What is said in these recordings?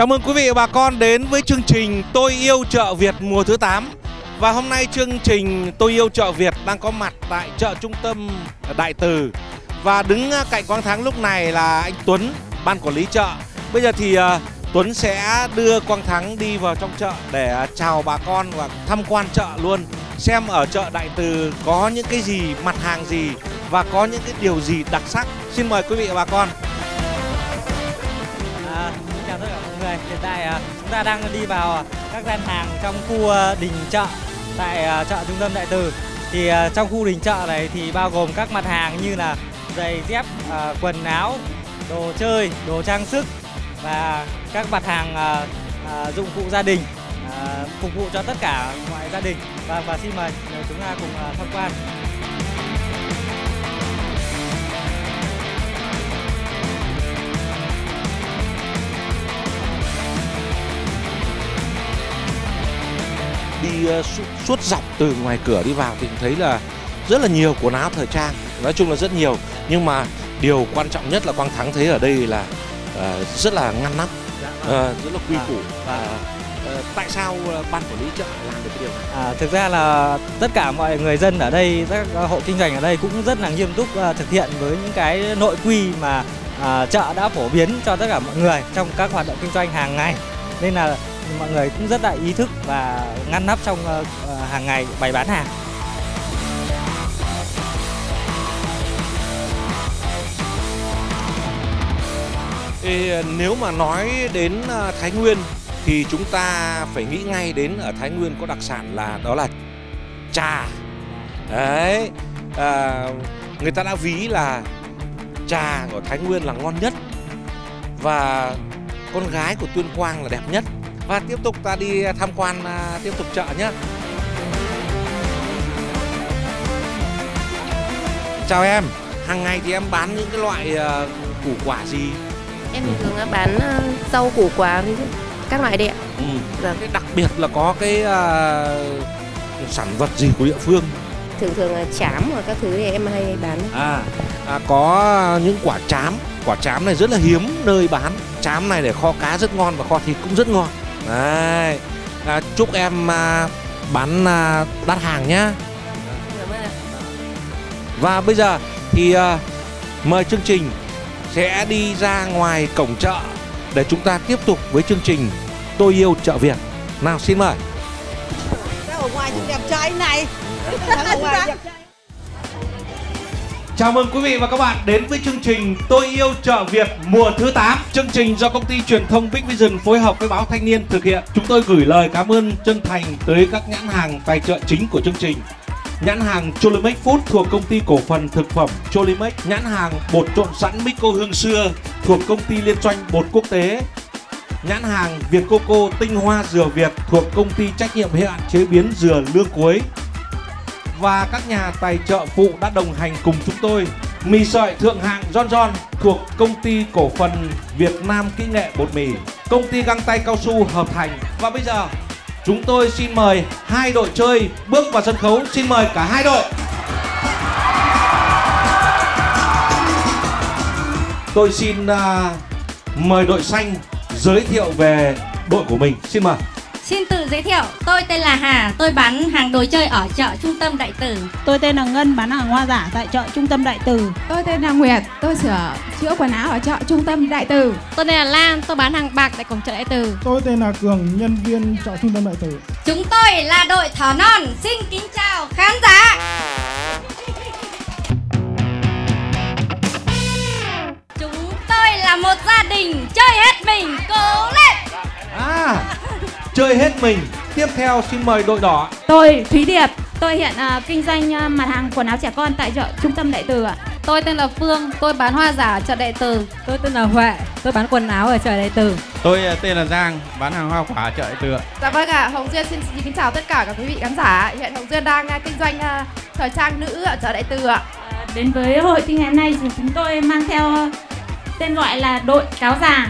Chào mừng quý vị và bà con đến với chương trình Tôi Yêu Chợ Việt mùa thứ 8. Và hôm nay chương trình Tôi Yêu Chợ Việt đang có mặt tại chợ trung tâm Đại Từ. Và đứng cạnh Quang Thắng lúc này là anh Tuấn, ban quản lý chợ. Bây giờ thì Tuấn sẽ đưa Quang Thắng đi vào trong chợ để chào bà con và tham quan chợ luôn. Xem ở chợ Đại Từ có những cái gì, mặt hàng gì và có những cái điều gì đặc sắc. Xin mời quý vị và bà con. Chào tất cả mọi người. Hiện tại chúng ta đang đi vào các gian hàng trong khu đình chợ tại chợ trung tâm Đại Từ. Thì trong khu đình chợ này thì bao gồm các mặt hàng như là giày dép, quần áo, đồ chơi, đồ trang sức và các mặt hàng dụng cụ gia đình phục vụ cho tất cả mọi gia đình. Và xin mời chúng ta cùng tham quan. Đi suốt dọc từ ngoài cửa đi vào thì thấy là rất là nhiều quần áo thời trang, nói chung là rất nhiều. Nhưng mà điều quan trọng nhất là Quang Thắng thấy ở đây là rất là ngăn nắp, rất là quy củ. Tại sao ban quản lý chợ làm được cái điều này? Thực ra là tất cả mọi người dân ở đây, các hộ kinh doanh ở đây cũng rất là nghiêm túc thực hiện với những cái nội quy mà chợ đã phổ biến cho tất cả mọi người trong các hoạt động kinh doanh hàng ngày. Nên là mọi người cũng rất là ý thức và ngăn nắp trong hàng ngày bày bán hàng. Nếu mà nói đến Thái Nguyên thì chúng ta phải nghĩ ngay đến ở Thái Nguyên có đặc sản đó là trà. Đấy, người ta đã ví là trà ở Thái Nguyên là ngon nhất và con gái của Tuyên Quang là đẹp nhất. Và tiếp tục ta đi tham quan tiếp tục chợ nhé. Chào em, hàng ngày thì em bán những cái loại củ quả gì? Em thường bán rau củ quả với các loại đấy ạ. Cái đặc biệt là có cái sản vật gì của địa phương? Thường là trám hoặc các thứ thì em hay bán. Có những quả trám này rất là hiếm nơi bán. Trám này để kho cá rất ngon và kho thịt cũng rất ngon. Đấy, chúc em bán đắt hàng nhá. Và bây giờ thì mời chương trình sẽ đi ra ngoài cổng chợ để chúng ta tiếp tục với chương trình Tôi Yêu Chợ Việt. Nào xin mời. Ở ngoài thì đẹp trai này. Ở ngoài đẹp trai. Chào mừng quý vị và các bạn đến với chương trình Tôi Yêu Chợ Việt mùa thứ 8. Chương trình do công ty truyền thông Big Vision phối hợp với báo Thanh Niên thực hiện. Chúng tôi gửi lời cảm ơn chân thành tới các nhãn hàng tài trợ chính của chương trình. Nhãn hàng Cholimex Food thuộc công ty cổ phần thực phẩm Cholimex. Nhãn hàng bột trộn sẵn Mixco Hương Xưa thuộc công ty liên doanh bột quốc tế. Nhãn hàng Việt Coco tinh hoa dừa Việt thuộc công ty trách nhiệm hữu hạn chế biến dừa Lương Cuối. Và các nhà tài trợ phụ đã đồng hành cùng chúng tôi. Mì sợi thượng hạng John John thuộc công ty cổ phần Việt Nam Kỹ nghệ bột mì, công ty găng tay cao su Hợp Thành. Và bây giờ chúng tôi xin mời hai đội chơi bước vào sân khấu. Xin mời cả hai đội. Tôi xin mời đội xanh giới thiệu về đội của mình. Xin mời. Xin tự giới thiệu, tôi tên là Hà, tôi bán hàng đồ chơi ở chợ trung tâm Đại Từ. Tôi tên là Ngân, bán hàng hoa giả tại chợ trung tâm Đại Từ. Tôi tên là Nguyệt, tôi sửa chữa quần áo ở chợ trung tâm Đại Từ. Tôi tên là Lan, tôi bán hàng bạc tại cổng chợ Đại Từ. Tôi tên là Cường, nhân viên chợ trung tâm Đại Từ. Chúng tôi là đội Thỏ Non, xin kính chào khán giả. Chúng tôi là một gia đình chơi hết mình, cố lên. Chơi hết mình. Tiếp theo xin mời đội đỏ. Tôi Thúy Điệp, tôi hiện kinh doanh mặt hàng quần áo trẻ con tại chợ trung tâm Đại Từ ạ. Tôi tên là Phương, tôi bán hoa giả ở chợ Đại Từ. Tôi tên là Huệ, tôi bán quần áo ở chợ Đại Từ. Tôi tên là Giang, bán hàng hoa quả ở chợ Đại Từ. Dạ vâng ạ, Hồng Duyên xin kính chào tất cả các quý vị khán giả. Hiện Hồng Duyên đang kinh doanh thời trang nữ ở chợ Đại Từ ạ. Đến với hội thi ngày hôm nay thì chúng tôi mang theo tên gọi là đội cáo già.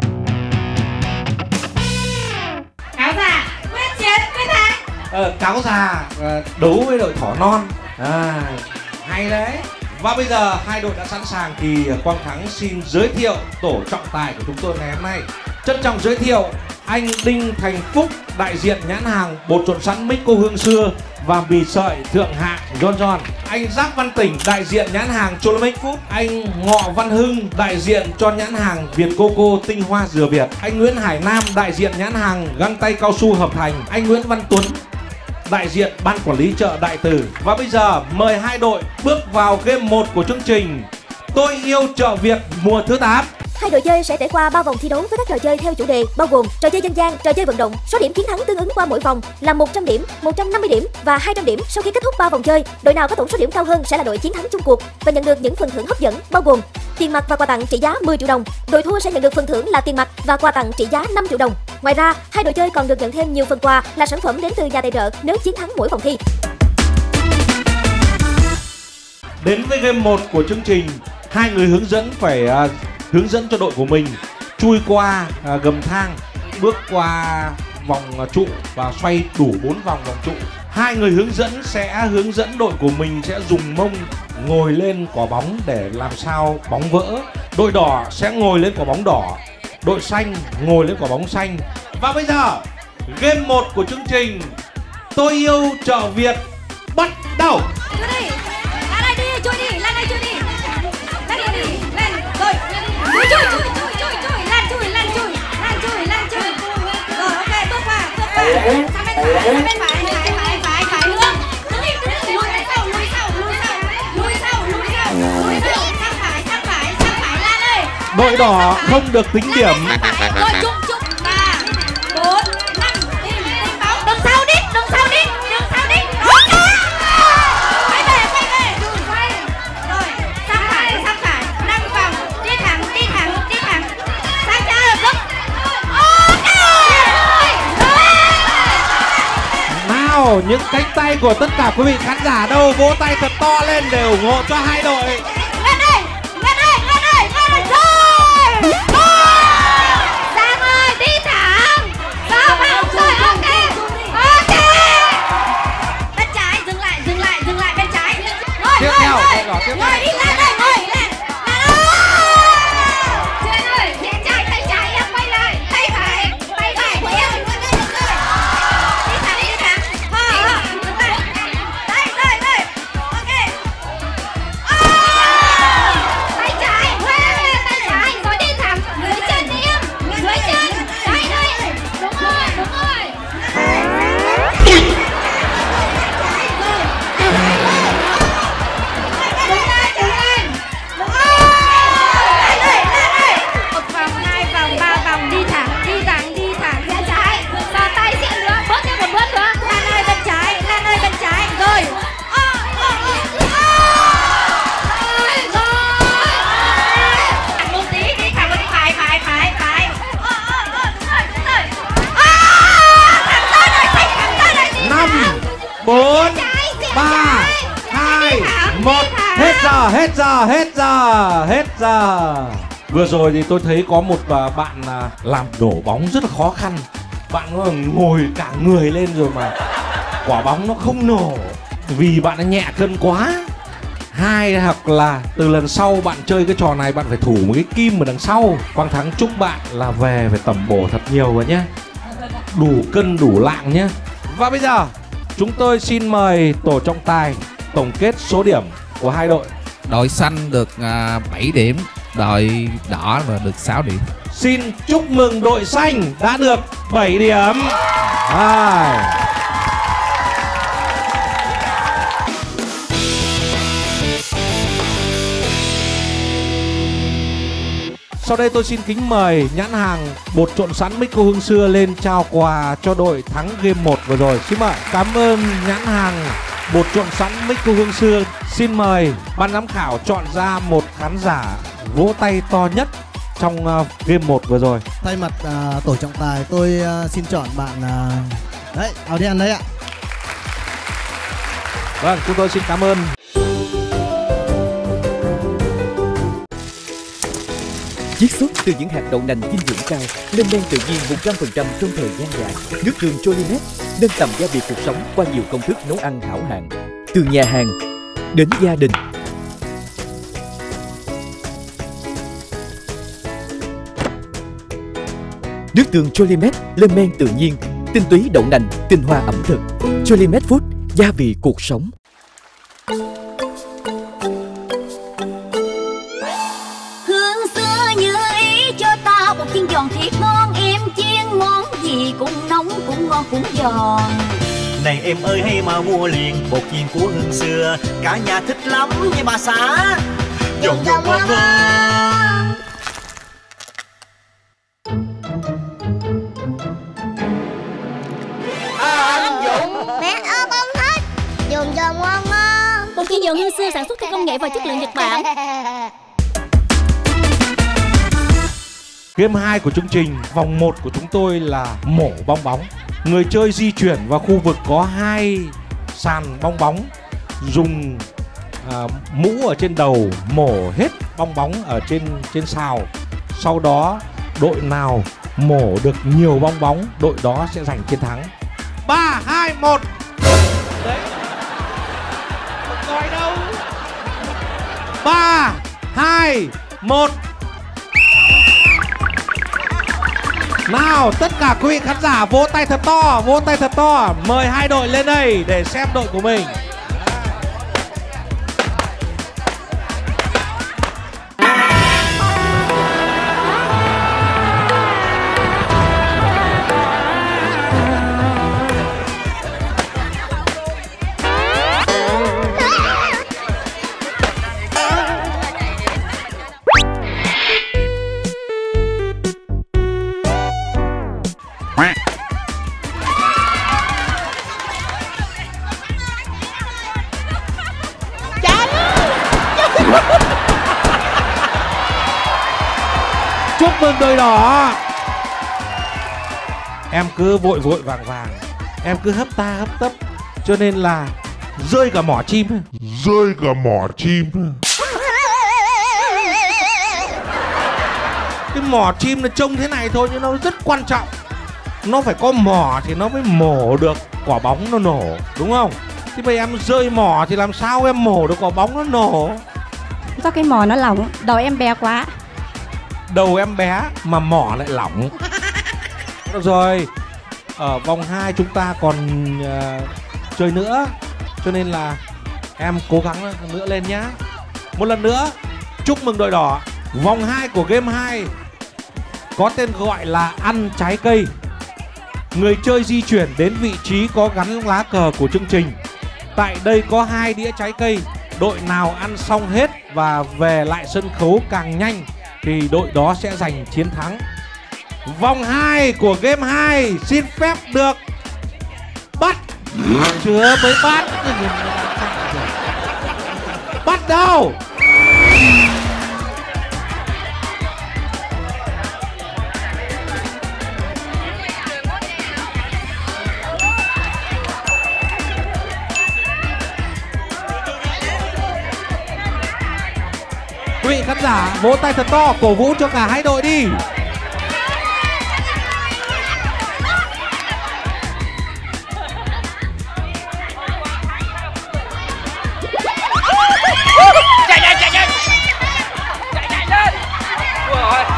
Cáo già, quyết chiến, quyết thắng. Cáo già đấu với đội Thỏ Non. Hay đấy. Và bây giờ hai đội đã sẵn sàng thì Quang Thắng xin giới thiệu tổ trọng tài của chúng tôi ngày hôm nay. Trân trọng giới thiệu anh Đinh Thành Phúc, đại diện nhãn hàng bột trộn sẵn Mix cô hương xưa và mì sợi thượng hạng John John. Anh Giáp Văn Tỉnh, đại diện nhãn hàng Cholomix Food. Anh Ngọ Văn Hưng, đại diện cho nhãn hàng Việt Coco tinh hoa dừa Việt. Anh Nguyễn Hải Nam, đại diện nhãn hàng găng tay cao su Hợp Thành. Anh Nguyễn Văn Tuấn, đại diện ban quản lý chợ Đại Từ. Và bây giờ mời hai đội bước vào game 1 của chương trình Tôi yêu chợ Việt mùa thứ 8. Hai đội chơi sẽ trải qua 3 vòng thi đấu với các trò chơi theo chủ đề bao gồm trò chơi dân gian, trò chơi vận động. Số điểm chiến thắng tương ứng qua mỗi vòng là 100 điểm, 150 điểm và 200 điểm. Sau khi kết thúc 3 vòng chơi, đội nào có tổng số điểm cao hơn sẽ là đội chiến thắng chung cuộc và nhận được những phần thưởng hấp dẫn bao gồm tiền mặt và quà tặng trị giá 10 triệu đồng. Đội thua sẽ nhận được phần thưởng là tiền mặt và quà tặng trị giá 5 triệu đồng. Ngoài ra, hai đội chơi còn được nhận thêm nhiều phần quà là sản phẩm đến từ nhà tài trợ nếu chiến thắng mỗi vòng thi. Đến với game 1 của chương trình, hai người hướng dẫn phải hướng dẫn cho đội của mình chui qua gầm thang, bước qua vòng trụ và xoay đủ 4 vòng trụ. Hai người hướng dẫn sẽ hướng dẫn đội của mình sẽ dùng mông ngồi lên quả bóng để làm sao bóng vỡ. Đội đỏ sẽ ngồi lên quả bóng đỏ, đội xanh ngồi lên quả bóng xanh. Và bây giờ game 1 của chương trình Tôi yêu chợ Việt bắt đầu. Chui đi, ra đây đi, chui đi, lên đây chui đi. Lên đi, lên, rồi. Chui, lan chui. Rồi, ok, bước qua. Sang bên phải, phải hướng. Lùi sau, sang phải, Lan ơi. Đội đỏ không được tính điểm. Rồi, chúc 3, 4, 5, tìm bóng. Đằng sau đi. Quay về. Rồi, sang phải, 5 vòng, đi thẳng. Sang trái rồi, Nào, những cánh tay của tất cả quý vị khán giả đâu, vỗ tay thật to lên để ủng hộ cho hai đội. Lên đây, rồi. Sang ơi, đi thẳng. Vào vòng rồi, ok. Bên trái, dừng lại bên trái. Tiếp theo, ngồi đi, lên đây, ngồi lên. Trên ơi, tay trái em quay lại, tay phải của em. Đi thẳng. Đây. Ok. Tay trái, rồi đi thẳng, dưới chân đi em, dưới chân. Đây. Đúng rồi. Một vòng, 2 vòng, 3 vòng, đi thẳng, rẽ trái, và tay xịn nữa, bước thêm một bước nữa. Lan ơi bên trái, rồi. Thẳng một tí, đi thẳng một tí, phải. Thẳng tới rồi, 5, 4, 3, 2, 1. Hết giờ. Vừa rồi thì tôi thấy có một bạn làm đổ bóng rất là khó khăn. Bạn ngồi cả người lên rồi mà quả bóng nó không nổ vì bạn ấy nhẹ cân quá. Hai hoặc là từ lần sau bạn chơi cái trò này bạn phải thủ một cái kim ở đằng sau. Quang Thắng chúc bạn là về phải tẩm bổ thật nhiều vào nhé, đủ cân đủ lạng nhé. Và bây giờ chúng tôi xin mời tổ trọng tài tổng kết số điểm của hai đội. Đội xanh được 7 điểm, đội đỏ là được 6 điểm. Xin chúc mừng đội xanh đã được 7 điểm. Sau đây tôi xin kính mời nhãn hàng bột trộn sẵn Mix cô hương xưa lên trao quà cho đội thắng game 1 vừa rồi. Xin mời. Cảm ơn nhãn hàng bột trộn sẵn Mix cô hương xưa. Xin mời ban giám khảo chọn ra một khán giả vỗ tay to nhất trong game 1 vừa rồi. Thay mặt tổ trọng tài tôi xin chọn bạn đấy, áo đen đấy ạ. Vâng, chúng tôi xin cảm ơn. Chiết xuất từ những hạt đậu nành dinh dưỡng cao, lên men tự nhiên 100% trong thời gian dài. Nước đường Jolinet nâng tầm gia vị cuộc sống qua nhiều công thức nấu ăn hảo hạng. Từ nhà hàng đến gia đình. Nước tương Cholimet lên men tự nhiên, tinh túy đậu nành, tinh hoa ẩm thực. Cholimet Food, gia vị cuộc sống. Hương xưa như ý cho tao một chiên giòn thiệt ngon, em chiên món gì cũng nóng cũng ngon cũng giòn. Này em ơi hay mà mua liền bột chiên của Hương xưa, cả nhà thích lắm nha bà xã. Giòn giòn ngon ngon. Anh Dũng. Mẹ ơi con thích. Giòn giòn ngon ngon. Bột chiên giòn Hương xưa sản xuất theo công nghệ và chất lượng Nhật Bản. Game 2 của chương trình, vòng 1 của chúng tôi là mổ bong bóng. Người chơi di chuyển vào khu vực có 2 sàn bong bóng, dùng mũ ở trên đầu mổ hết bong bóng ở trên sào. Sau đó đội nào mổ được nhiều bong bóng, đội đó sẽ giành chiến thắng. 3, 2, 1. Đấy. Không gọi đâu. 3, 2, 1. Nào, tất cả quý vị khán giả vỗ tay thật to, vỗ tay thật to. Mời hai đội lên đây để xem đội của mình. Chúc mừng đội đỏ. Em cứ vội vội vàng vàng, em cứ hấp ta hấp tấp, cho nên là rơi cả mỏ chim. Rơi cả mỏ chim. Cái mỏ chim nó trông thế này thôi nhưng nó rất quan trọng. Nó phải có mỏ thì nó mới mổ được quả bóng nó nổ, đúng không? Thế bây em rơi mỏ thì làm sao em mổ được quả bóng nó nổ? Do cái mỏ nó lỏng, đầu em bé quá. Đầu em bé mà mỏ lại lỏng. Được rồi, ở vòng 2 chúng ta còn chơi nữa, cho nên là em cố gắng nữa lên nhá. Một lần nữa, chúc mừng đội đỏ. Vòng 2 của game 2 có tên gọi là ăn trái cây. Người chơi di chuyển đến vị trí có gắn lá cờ của chương trình. Tại đây có 2 đĩa trái cây. Đội nào ăn xong hết và về lại sân khấu càng nhanh thì đội đó sẽ giành chiến thắng. Vòng 2 của game 2 xin phép được bắt. Chưa mới bắt. Bắt đầu. Quý vị khán giả vỗ tay thật to cổ vũ cho cả hai đội đi. Chạy lên. Ui ôi.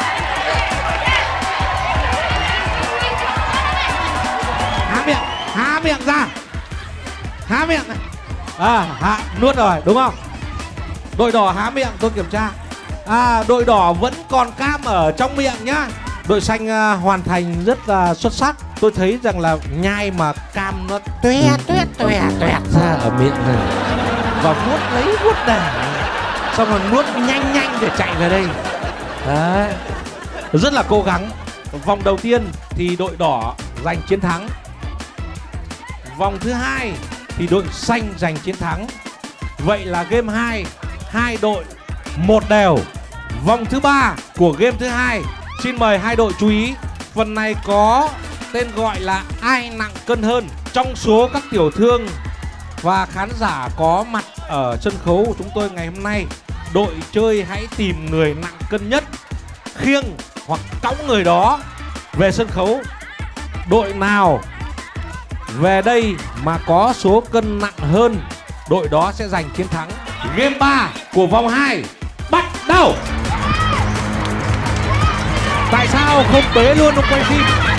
Há miệng ra. Há miệng này. Nuốt rồi đúng không? Đội đỏ há miệng, tôi kiểm tra. Đội đỏ vẫn còn cam ở trong miệng nhá. Đội xanh hoàn thành rất là xuất sắc. Tôi thấy rằng là nhai mà cam nó tuét ra ở miệng này. Và vuốt để. Xong rồi nuốt nhanh để chạy về đây. Đấy. Rất là cố gắng. Vòng đầu tiên thì đội đỏ giành chiến thắng. Vòng thứ hai thì đội xanh giành chiến thắng. Vậy là game 2 hai đội một đều. Vòng thứ 3 của game thứ hai. Xin mời hai đội chú ý. Phần này có tên gọi là ai nặng cân hơn. Trong số các tiểu thương và khán giả có mặt ở sân khấu của chúng tôi ngày hôm nay, đội chơi hãy tìm người nặng cân nhất, khiêng hoặc cõng người đó về sân khấu. Đội nào về đây mà có số cân nặng hơn, đội đó sẽ giành chiến thắng. Game 3 của vòng 2 bắt đầu. Tại sao không bế luôn ông quay phim?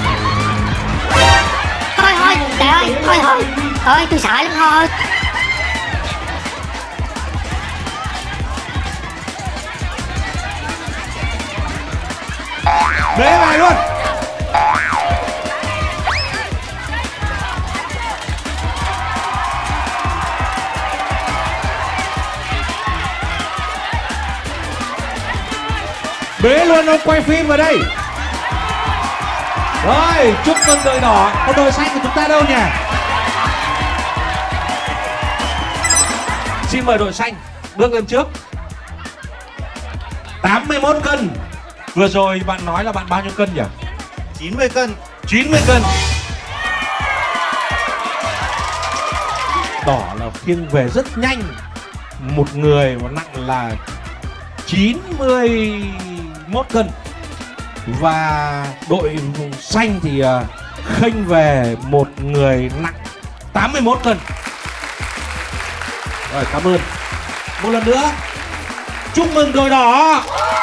Thôi trời ơi, thôi tôi sợ lắm thôi. Bế bài luôn. Bế luôn ông quay phim vào đây. Rồi, chúc mừng đội đỏ. Còn đội xanh của chúng ta đâu nhỉ? Xin mời đội xanh bước lên trước. 81 cân. Vừa rồi bạn nói là bạn bao nhiêu cân nhỉ? 90 cân. 90 cân. Đỏ là khiêng về rất nhanh. Một người mà nặng là 91 cân. Và đội xanh thì khênh về một người nặng 81 cân. Rồi, cảm ơn. Một lần nữa chúc mừng đội đỏ.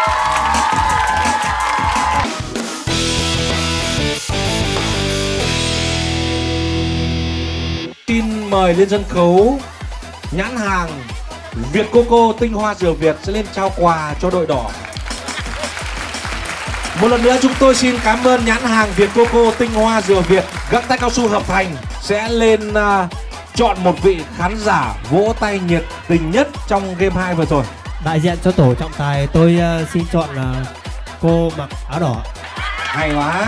Xin mời lên sân khấu nhãn hàng Việt Coco tinh hoa dừa Việt sẽ lên trao quà cho đội đỏ. Một lần nữa chúng tôi xin cảm ơn nhãn hàng Việt Coco tinh hoa dừa Việt, găng tay cao su Hợp Thành sẽ lên chọn một vị khán giả vỗ tay nhiệt tình nhất trong game 2 vừa rồi. Đại diện cho tổ trọng tài tôi xin chọn cô mặc áo đỏ. Hay quá.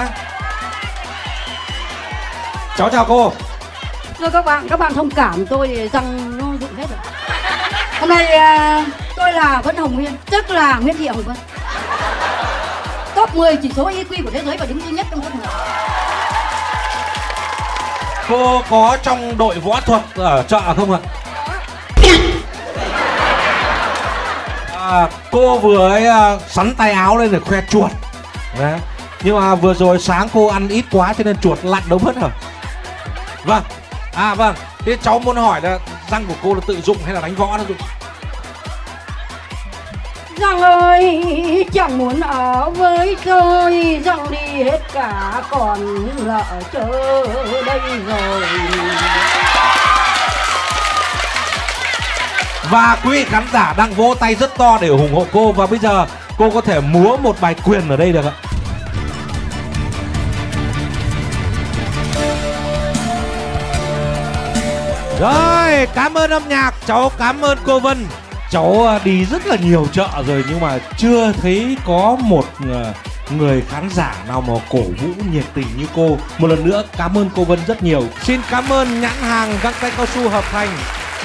Cháu chào cô. Thưa các bạn thông cảm tôi thì răng nó rụng hết rồi. Hôm nay tôi là Vân Hồng Nguyên, tức là Nguyễn Thị Hồng Vân. Top 10 chỉ số IQ của thế giới và đứng thứ nhất trong top 10. Cô có trong đội võ thuật ở chợ không ạ? Cô vừa ấy sắn tay áo lên để khoe chuột. Đấy. Nhưng mà vừa rồi sáng cô ăn ít quá cho nên chuột lặn đâu mất rồi. Vâng. Vâng. Thế cháu muốn hỏi là răng của cô là tự dụng hay là đánh võ nó dụng? Răng ơi, chẳng muốn ở với tôi, răng đi hết cả còn lỡ chờ đây rồi. Và quý vị khán giả đang vỗ tay rất to để ủng hộ cô. Và bây giờ cô có thể múa một bài quyền ở đây được ạ. Rồi, cảm ơn âm nhạc, cháu cảm ơn cô Vân. Cháu đi rất là nhiều chợ rồi nhưng mà chưa thấy có một người khán giả nào mà cổ vũ nhiệt tình như cô. Một lần nữa cảm ơn cô Vân rất nhiều. Xin cảm ơn nhãn hàng găng tay cao su Hợp Thành.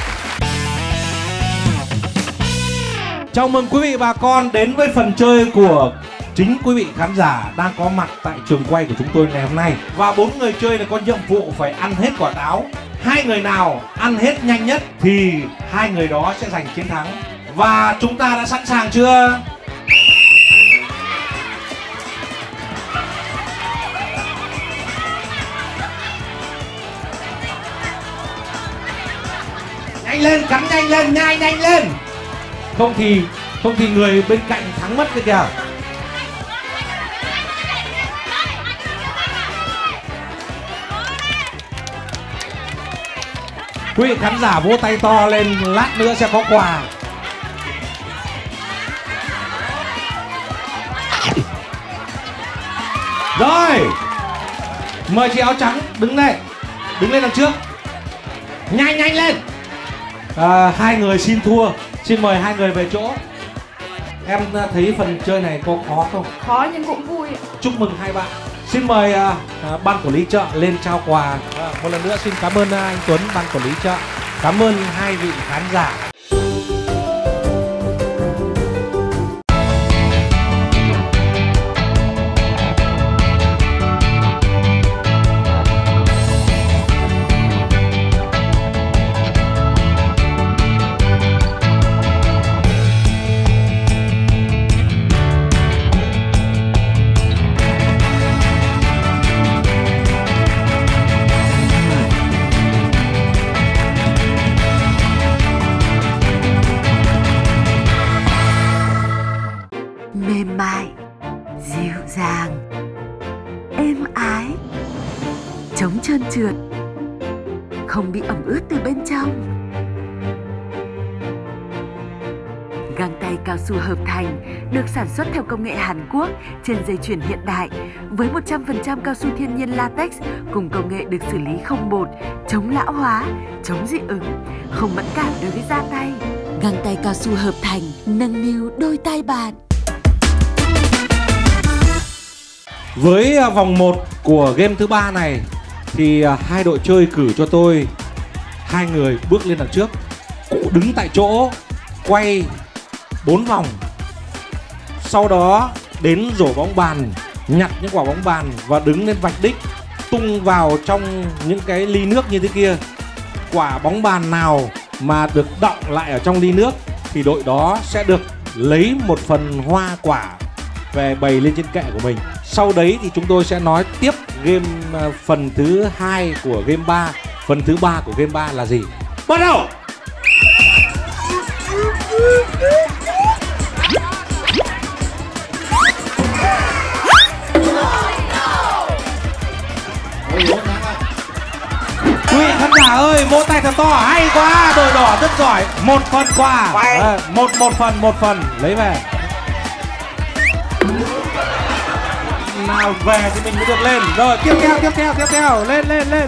Chào mừng quý vị bà con đến với phần chơi của chính quý vị khán giả đang có mặt tại trường quay của chúng tôi ngày hôm nay. Và 4 người chơi này có nhiệm vụ phải ăn hết quả táo. 2 người nào ăn hết nhanh nhất thì 2 người đó sẽ giành chiến thắng. Và chúng ta đã sẵn sàng chưa? Nhanh lên, cắn nhanh lên, nhai nhanh lên. Không thì người bên cạnh thắng mất cái kìa. Quý vị khán giả vỗ tay to lên, lát nữa sẽ có quà. Rồi, mời chị áo trắng đứng đây, đứng lên đằng trước. Nhanh lên. 2 người xin thua, xin mời 2 người về chỗ. Em thấy phần chơi này có khó không? Khó nhưng cũng vui. Chúc mừng 2 bạn. Xin mời ban quản lý chợ lên trao quà. Một lần nữa xin cảm ơn anh Tuấn, ban quản lý chợ. Cảm ơn 2 vị khán giả. dịu dàng, êm ái, chống trơn trượt, không bị ẩm ướt từ bên trong. Găng tay cao su hợp thành được sản xuất theo công nghệ Hàn Quốc trên dây chuyền hiện đại với 100% cao su thiên nhiên latex cùng công nghệ được xử lý không bột, chống lão hóa, chống dị ứng, không mẫn cảm đối với da tay. Găng tay cao su hợp thành nâng niu đôi tay bạn. Với vòng 1 của game thứ 3 này thì hai đội chơi cử cho tôi 2 người bước lên đằng trước, cụ đứng tại chỗ quay 4 vòng, sau đó đến rổ bóng bàn, nhặt những quả bóng bàn và đứng lên vạch đích, tung vào trong những cái ly nước như thế kia. Quả bóng bàn nào mà được đọng lại ở trong ly nước thì đội đó sẽ được lấy một phần hoa quả về bày lên trên kệ của mình. Sau đấy thì chúng tôi sẽ nói tiếp game phần thứ 2 của game 3. Phần thứ 3 của game 3 là gì? Bắt đầu! Quý vị khán giả ơi, vỗ tay thật to, hay quá, đội đỏ rất giỏi. Một phần quà, một phần lấy về. Nào về thì mình mới được lên. Rồi tiếp theo, lên.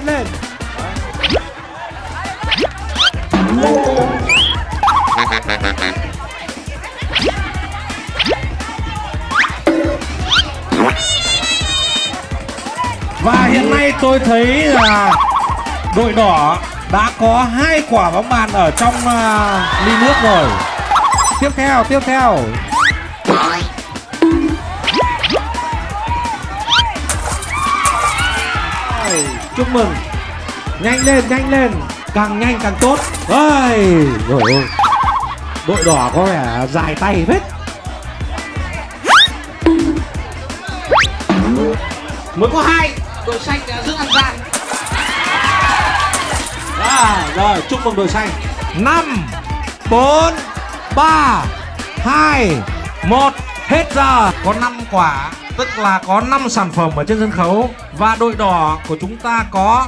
Và hiện nay tôi thấy là đội đỏ đã có 2 quả bóng bàn ở trong ly nước rồi. Tiếp theo. Chúc mừng. Nhanh lên, càng nhanh càng tốt. Ôi, rồi ôi. Đội đỏ có vẻ dài tay phết. Mới có 2, đội xanh rất ăn gian. Rồi, chúc mừng đội xanh. 5, 4, 3, 2, 1, hết giờ. Có 5 quả, tức là có 5 sản phẩm ở trên sân khấu. Và đội đỏ của chúng ta có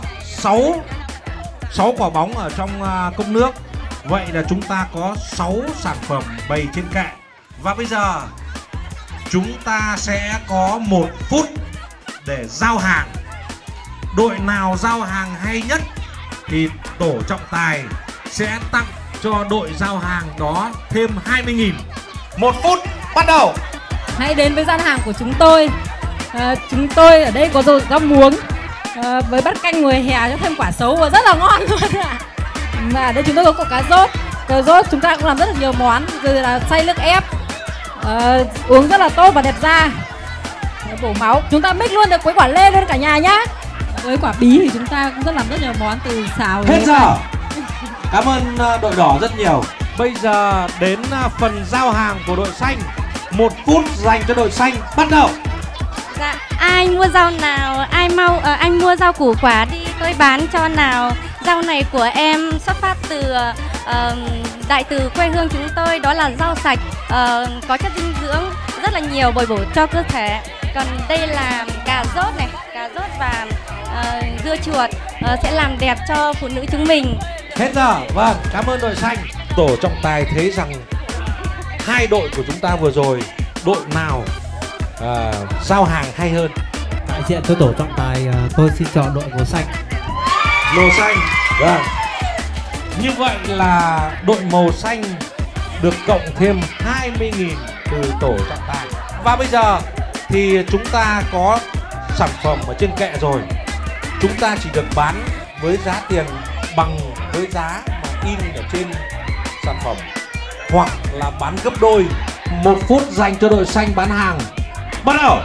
6 quả bóng ở trong cốc nước. Vậy là chúng ta có 6 sản phẩm bày trên kệ. Và bây giờ chúng ta sẽ có 1 phút để giao hàng. Đội nào giao hàng hay nhất thì tổ trọng tài sẽ tặng cho đội giao hàng đó thêm 20.000. 1 phút bắt đầu. Hãy đến với gian hàng của chúng tôi. Chúng tôi ở đây có rau muống với bát canh mùa hè cho thêm quả sấu và rất là ngon luôn ạ. Và ở đây chúng tôi có cà rốt. Cà rốt chúng ta cũng làm rất là nhiều món, rồi là xay nước ép, uống rất là tốt và đẹp da, bổ máu. Chúng ta mix luôn được với quả lê luôn cả nhà nhá. Với quả bí thì chúng ta cũng làm rất nhiều món từ xào. Hết giờ. Cảm ơn đội đỏ rất nhiều. Bây giờ đến phần giao hàng của đội xanh. 1 phút dành cho đội xanh, bắt đầu. Dạ, ai mua rau nào, anh mua rau củ quả đi, tôi bán cho nào. Rau này của em xuất phát từ đại từ quê hương chúng tôi, đó là rau sạch, có chất dinh dưỡng rất là nhiều, bồi bổ cho cơ thể. Còn đây là cà rốt và dưa chuột, sẽ làm đẹp cho phụ nữ chúng mình. Hết giờ. Vâng, cảm ơn đội xanh. Tổ trọng tài thấy rằng 2 đội của chúng ta vừa rồi, đội nào giao hàng hay hơn? Đại diện cho tổ trọng tài, tôi xin chọn đội màu xanh. Màu xanh. Vâng. Như vậy là đội màu xanh được cộng thêm 20.000 từ tổ trọng tài. Và bây giờ thì chúng ta có sản phẩm ở trên kệ rồi. Chúng ta chỉ được bán với giá tiền bằng với giá mà in ở trên sản phẩm, hoặc là bán gấp đôi. 1 phút dành cho đội xanh bán hàng. Bắt đầu.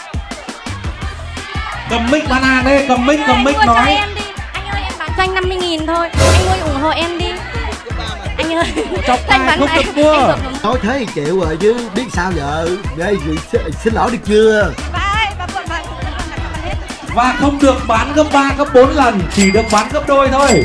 Cầm mic bán hàng đi, cầm mic nói. Em đi. Anh ơi, em bán xanh 50.000 thôi. Anh ơi ủng hộ em đi. Anh ơi. Trọng tài không được mua. Nói thế thì chịu rồi chứ biết sao giờ. Đây xin lỗi được chưa? Và không được bán gấp 3, gấp 4 lần, chỉ được bán gấp đôi thôi.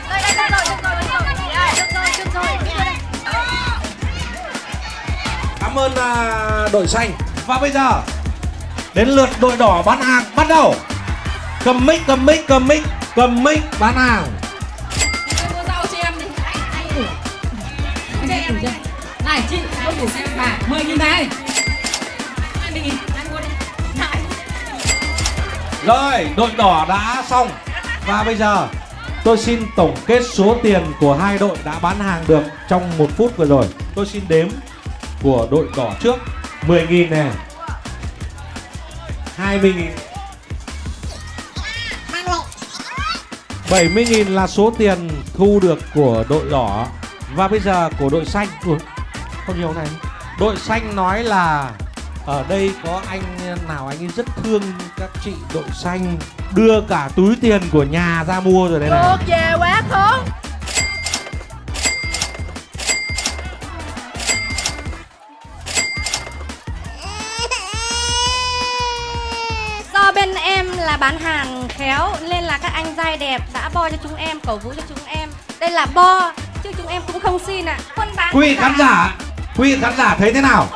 Cảm cảm ơn đội xanh. Và bây giờ đến lượt đội đỏ bán hàng, bắt đầu. Cầm mic bán hàng. Mua rau cho em đi. Cho em đi. Này chị, tôi đủ xem bà 10.000 này. 20.000, anh mua đi. Rồi, đội đỏ đã xong. Và bây giờ tôi xin tổng kết số tiền của hai đội đã bán hàng được trong 1 phút vừa rồi. Tôi xin đếm của đội đỏ trước. 10.000 nè, 20.000, 70.000 là số tiền thu được của đội đỏ. Và bây giờ của đội xanh. Không nhiều này. Đội xanh nói là ở đây có anh nào anh ấy rất thương các chị đội xanh, đưa cả túi tiền của nhà ra mua rồi đây này. Được về quá khốn. Do bên em là bán hàng khéo nên là các anh trai đẹp đã bo cho chúng em, cổ vũ cho chúng em. Đây là bo chứ chúng em cũng không xin ạ. Quý vị khán giả thấy thế nào?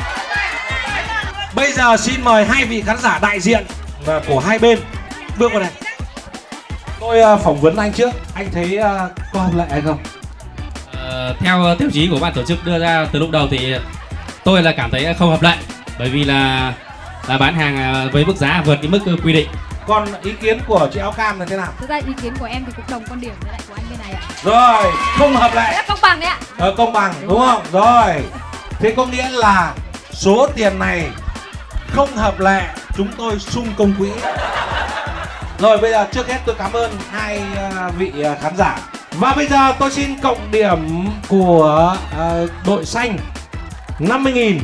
Bây giờ xin mời hai vị khán giả đại diện của hai bên bước vào đây. Tôi phỏng vấn anh trước. Anh thấy có hợp lệ hay không? Theo tiêu chí của ban tổ chức đưa ra từ lúc đầu thì tôi là cảm thấy không hợp lệ, bởi vì là bán hàng với mức giá vượt cái mức quy định. Còn ý kiến của chị áo cam là thế nào? Thực ra ý kiến của em thì cũng đồng quan điểm với lại của anh bên này ạ. Rồi, không hợp lệ. Rất công bằng đấy ạ. Công bằng đúng không? Rồi. Thế có nghĩa là số tiền này không hợp lệ, chúng tôi sung công quỹ. Rồi bây giờ trước hết tôi cảm ơn hai vị khán giả. Và bây giờ tôi xin cộng điểm của đội xanh 50.000,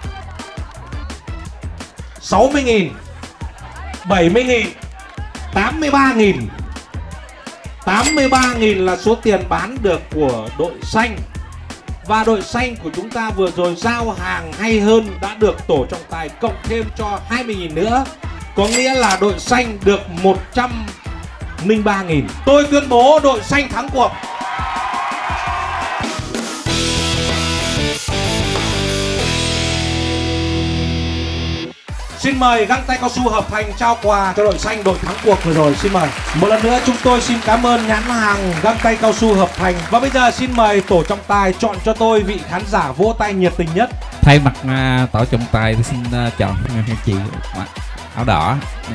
60.000, 70.000, 83.000. 83.000 là số tiền bán được của đội xanh. Và đội xanh của chúng ta vừa rồi giao hàng hay hơn đã được tổ trọng tài cộng thêm cho 20.000 nữa. Có nghĩa là đội xanh được 103.000. Tôi tuyên bố đội xanh thắng cuộc. Xin mời găng tay cao su Hợp Thành trao quà cho đội xanh, đội thắng cuộc vừa rồi. Xin mời. Một lần nữa chúng tôi xin cảm ơn nhãn hàng găng tay cao su Hợp Thành. Và bây giờ xin mời tổ trọng tài chọn cho tôi vị khán giả vỗ tay nhiệt tình nhất. Thay mặt tổ trọng tài tôi xin chọn chị mặc áo đỏ.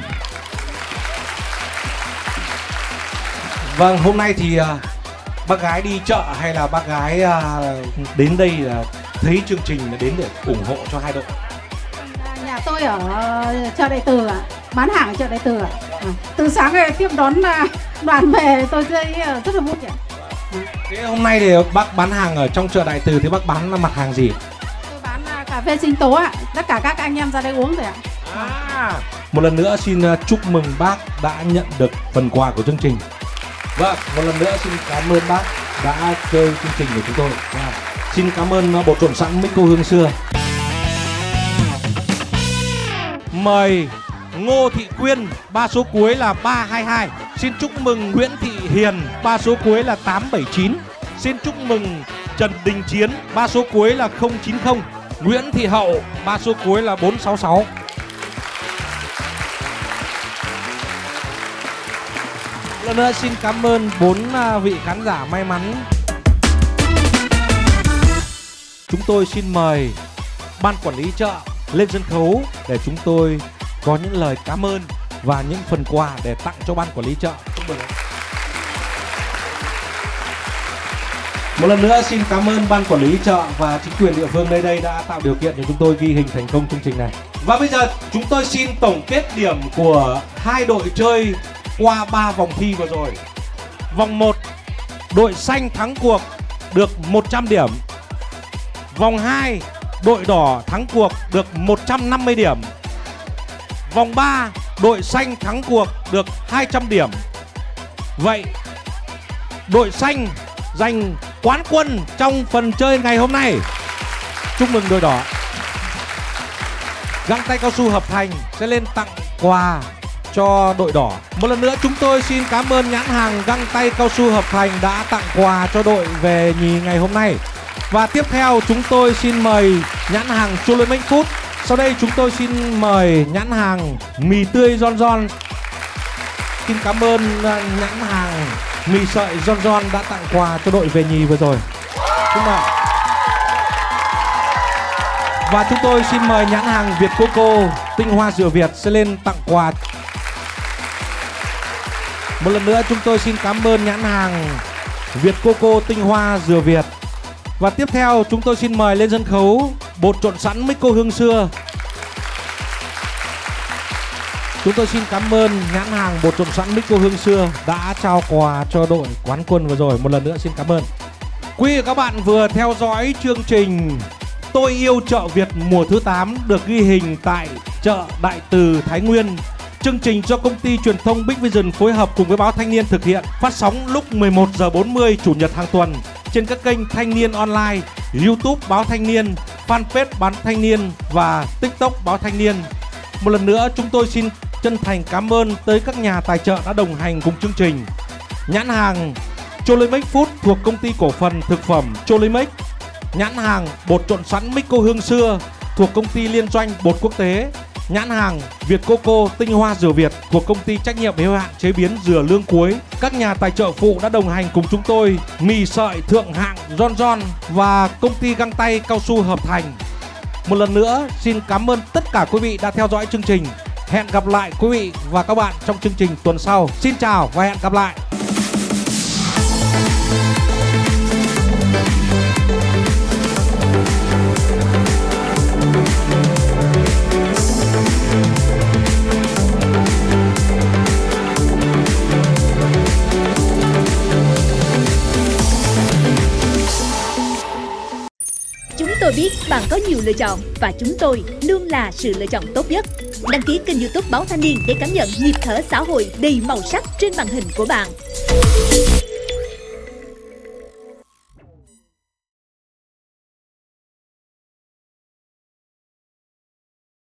Vâng, hôm nay thì bác gái đi chợ hay là bác gái đến đây là thấy chương trình đến để ủng hộ cho hai đội? Nhà tôi ở chợ Đại Từ ạ, bán hàng ở chợ Đại Từ ạ. Từ sáng ngày tiếp đón đoàn về tôi thấy rất là vui ạ. Thế hôm nay thì bác bán hàng ở trong chợ Đại Từ thì bác bán mặt hàng gì? Tôi bán cà phê sinh tố ạ, tất cả các anh em ra đây uống rồi ạ. Một lần nữa xin chúc mừng bác đã nhận được phần quà của chương trình. Vâng, một lần nữa xin cảm ơn bác đã chơi chương trình của chúng tôi. Xin cảm ơn bộ trộn sẵn Mít Cô Hương Xưa. Mời Ngô Thị Quyên, 3 số cuối là 322. Xin chúc mừng Nguyễn Thị Hiền, 3 số cuối là 879. Xin chúc mừng Trần Đình Chiến, 3 số cuối là 090. Nguyễn Thị Hậu, 3 số cuối là 466. Lần nữa xin cảm ơn 4 vị khán giả may mắn. Chúng tôi xin mời ban quản lý chợ lên sân khấu để chúng tôi có những lời cảm ơn và những phần quà để tặng cho ban quản lý chợ. Một lần nữa xin cảm ơn ban quản lý chợ và chính quyền địa phương nơi đây đã tạo điều kiện để chúng tôi ghi hình thành công chương trình này. Và bây giờ chúng tôi xin tổng kết điểm của hai đội chơi qua 3 vòng thi vừa rồi. Vòng 1, đội xanh thắng cuộc được 100 điểm. Vòng 2, đội đỏ thắng cuộc được 150 điểm. Vòng 3, đội xanh thắng cuộc được 200 điểm. Vậy, đội xanh giành quán quân trong phần chơi ngày hôm nay. Chúc mừng đội đỏ. Găng tay cao su Hợp Thành sẽ lên tặng quà cho đội đỏ. Một lần nữa chúng tôi xin cảm ơn nhãn hàng găng tay cao su Hợp Thành đã tặng quà cho đội về nhì ngày hôm nay. Và tiếp theo chúng tôi xin mời nhãn hàng Cholimex Food. Sau đây chúng tôi xin mời nhãn hàng mì tươi Giòn Giòn. Xin cảm ơn nhãn hàng mì sợi Giòn Giòn đã tặng quà cho đội về nhì vừa rồi. Xin mời. Và chúng tôi xin mời nhãn hàng Việt Coco tinh hoa dừa Việt sẽ lên tặng quà. Một lần nữa chúng tôi xin cảm ơn nhãn hàng Việt Coco tinh hoa dừa Việt. Và tiếp theo chúng tôi xin mời lên sân khấu bột trộn sẵn Mixco hương xưa. Chúng tôi xin cảm ơn nhãn hàng bột trộn sẵn Mixco hương xưa đã trao quà cho đội quán quân vừa rồi. Một lần nữa xin cảm ơn. Quý vị và các bạn vừa theo dõi chương trình Tôi yêu chợ Việt mùa thứ 8 được ghi hình tại chợ Đại Từ, Thái Nguyên. Chương trình do công ty truyền thông Big Vision phối hợp cùng với báo Thanh Niên thực hiện, phát sóng lúc 11h40 chủ nhật hàng tuần trên các kênh Thanh Niên Online, YouTube báo Thanh Niên, fanpage báo Thanh Niên và TikTok báo Thanh Niên. Một lần nữa chúng tôi xin chân thành cảm ơn tới các nhà tài trợ đã đồng hành cùng chương trình. Nhãn hàng Cholimex Food thuộc công ty cổ phần thực phẩm Cholimex, nhãn hàng bột trộn sẵn Mixco hương xưa thuộc công ty liên doanh bột quốc tế, nhãn hàng Việt Coco tinh hoa dừa Việt thuộc công ty trách nhiệm hữu hạn chế biến dừa Lương Cuối. Các nhà tài trợ phụ đã đồng hành cùng chúng tôi: mì sợi thượng hạng Giòn Giòn và công ty găng tay cao su Hợp Thành. Một lần nữa xin cảm ơn tất cả quý vị đã theo dõi chương trình. Hẹn gặp lại quý vị và các bạn trong chương trình tuần sau. Xin chào và hẹn gặp lại. Chúng tôi biết bạn có nhiều lựa chọn và chúng tôi luôn là sự lựa chọn tốt nhất. Đăng ký kênh YouTube Báo Thanh Niên để cảm nhận nhịp thở xã hội đầy màu sắc trên màn hình của bạn.